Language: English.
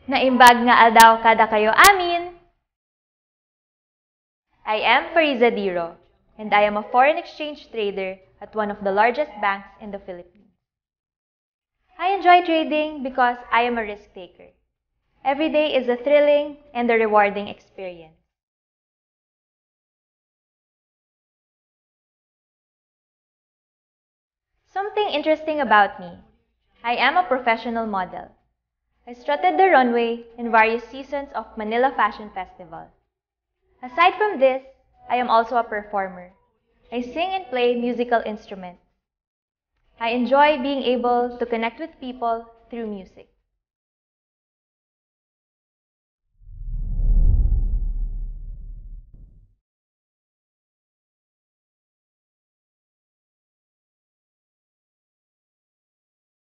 Naimbag nga aldaw kada kayo amin! I am FARIZZHA DIRO, and I am a foreign exchange trader at one of the largest banks in the Philippines. I enjoy trading because I am a risk taker. Every day is a thrilling and a rewarding experience. Something interesting about me. I am a professional model. I strutted the runway in various seasons of Manila Fashion Festival. Aside from this, I am also a performer. I sing and play musical instruments. I enjoy being able to connect with people through music.